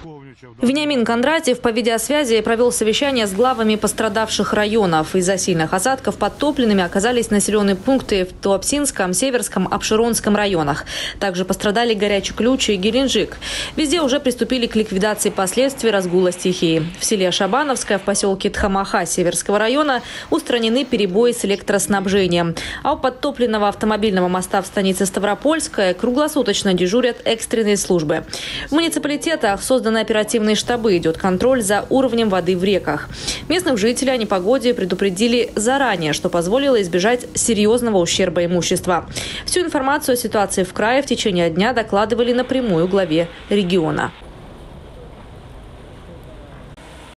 Вениамин Кондратьев по видеосвязи провел совещание с главами пострадавших районов. Из-за сильных осадков подтопленными оказались населенные пункты в Туапсинском, Северском, Апшеронском районах. Также пострадали Горячий Ключ и Геленджик. Везде уже приступили к ликвидации последствий разгула стихии. В селе Шабановское в поселке Тхамаха Северского района устранены перебои с электроснабжением. А у подтопленного автомобильного моста в станице Ставропольская круглосуточно дежурят экстренные службы. В муниципалитетах созданы оперативные штабы, идет контроль за уровнем воды в реках. Местных жителей о непогоде предупредили заранее, что позволило избежать серьезного ущерба имущества. Всю информацию о ситуации в крае в течение дня докладывали напрямую главе региона.